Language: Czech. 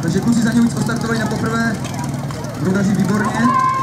Takže kluci za něj odstartovali na poprvé, budou dařit výborně.